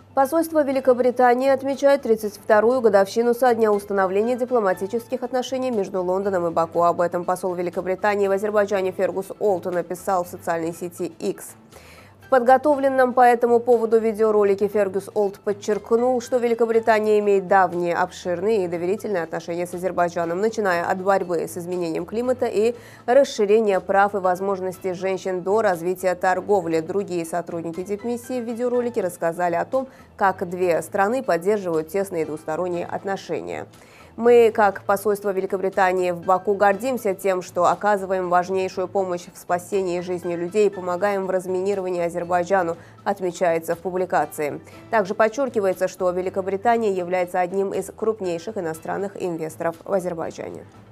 Посольство Великобритании отмечает 32-ю годовщину со дня установления дипломатических отношений между Лондоном и Баку. Об этом посол Великобритании в Азербайджане Фергус Олт написал в социальной сети X. В подготовленном по этому поводу видеоролике Фергус Олт подчеркнул, что Великобритания имеет давние, обширные и доверительные отношения с Азербайджаном, начиная от борьбы с изменением климата и расширения прав и возможностей женщин до развития торговли. Другие сотрудники дипмиссии в видеоролике рассказали о том, как две страны поддерживают тесные двусторонние отношения. Мы, как посольство Великобритании в Баку, гордимся тем, что оказываем важнейшую помощь в спасении жизни людей и помогаем в разминировании Азербайджану, отмечается в публикации. Также подчеркивается, что Великобритания является одним из крупнейших иностранных инвесторов в Азербайджане.